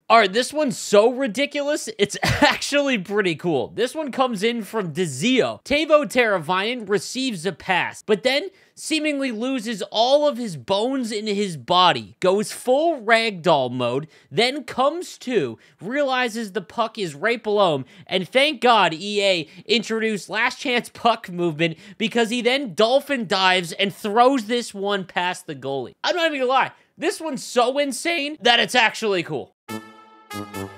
Alright, this one's so ridiculous, it's actually pretty cool. This one comes in from Dzio. Tavo Teravainen receives a pass, but then seemingly loses all of his bones in his body, goes full ragdoll mode, then comes to, realizes the puck is right below him, and thank God EA introduced last chance puck movement because he then dolphin dives and throws this one past the goalie. I'm not even gonna lie, this one's so insane that it's actually cool.